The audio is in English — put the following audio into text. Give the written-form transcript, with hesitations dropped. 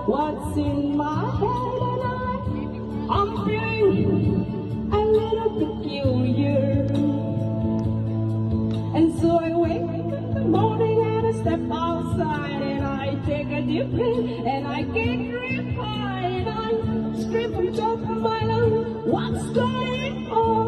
what's in my head, and I'm feeling a little peculiar. And so I wake up in the morning and I step outside and I take a deep breath and I get real high and I scream from top of my lungs, what's going on?